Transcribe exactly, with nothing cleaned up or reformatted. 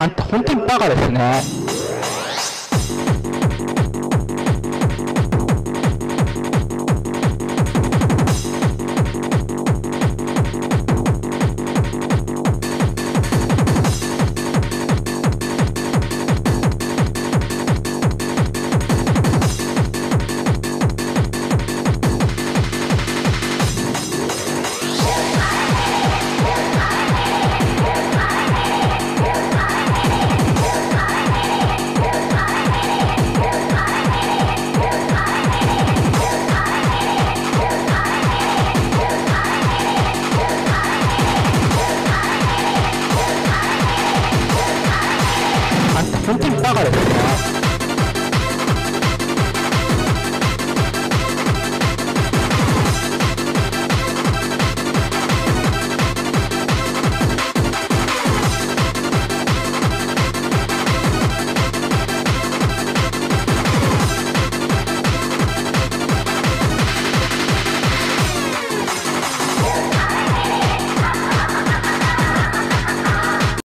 あんた本当にバカですね。あんた本当にバカですね。